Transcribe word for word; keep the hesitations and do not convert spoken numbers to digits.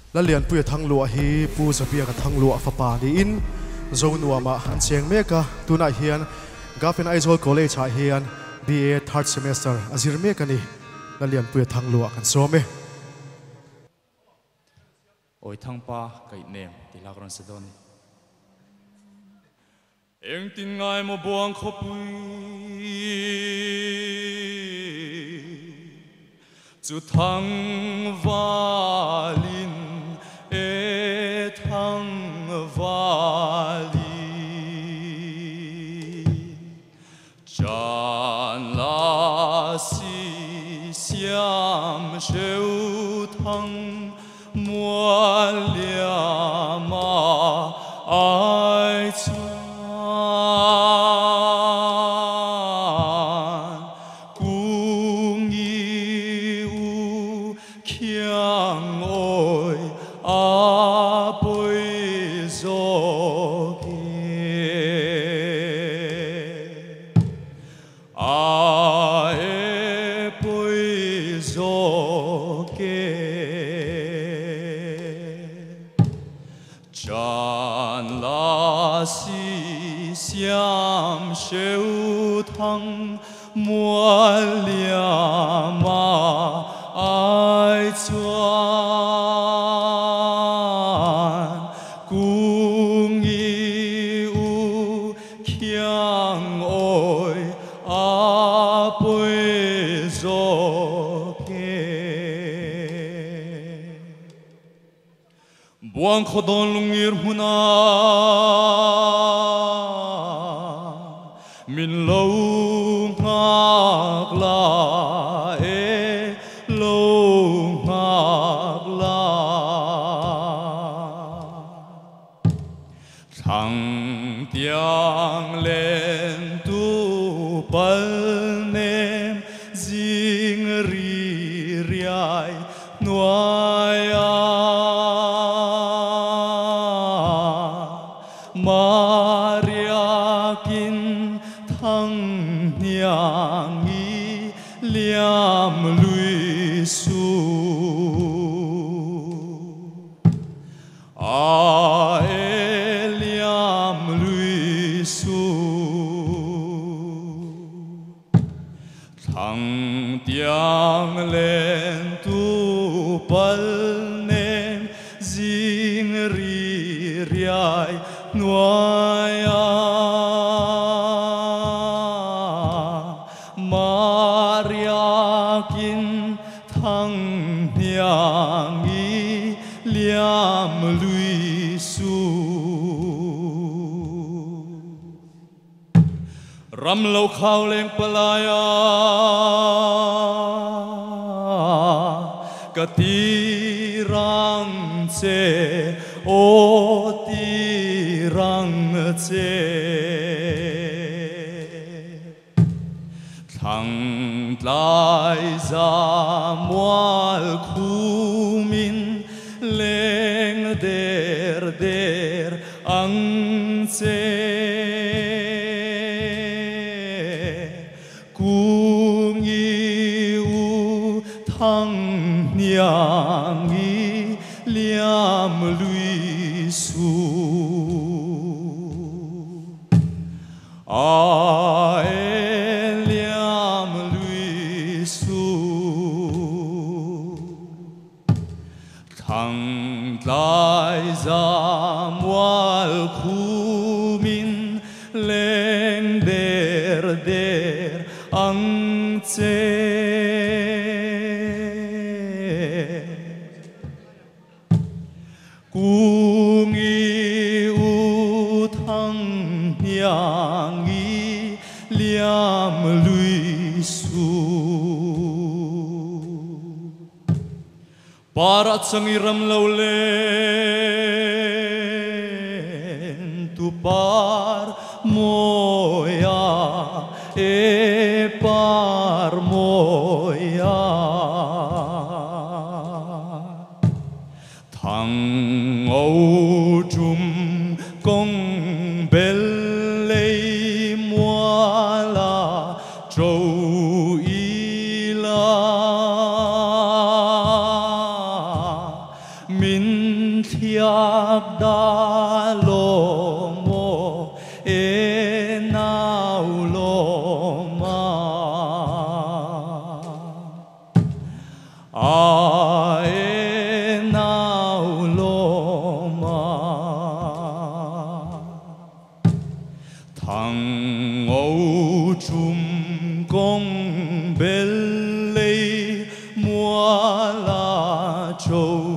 la lian pui thang lua hi pu zapia ka thang lua fa pa ni in zo nuama an cheng meka tuna hian gafen aizol college ha hian B A third semester azir meka ni la lian pui thang lua kan some oi thang pa kai nem ti lagron sedon eng tin ngai mo buang khopui chu thang valin e thang vali chan la si siam sheu thang mua liama ai chuan cung yêu khiang ôi a bôi gió a e bôi gió chan la si siam sheu thang mua liama ai chuan cung yêu khiang ôi a bôi gió buang khodon lungir huna min lo ngak la e lo ngak la thang tiang lên tu pal nem jing ri riai nuai a Mariakin thang niang i liam lui su a e liam lui su thang tiang lên tu pal nem jing ri riai nuai a Mariakin thang niang i liam lui su ram lo khao leng palaya katirang che o tirang che thang lai za mual khumin leng der der ang che cung yêu thang niang i liam lui su a e liam lui su thang lai za mual khumin leng der der ang che cung yêu thang niang i liam lui su para changiram lo len tu par moya e par moya thang âu trùm công bel lei mua la trâu y la min hiệp đa lô mô e nào lô ma a e nào lô ma thằng âu chum công bel lê mua la châu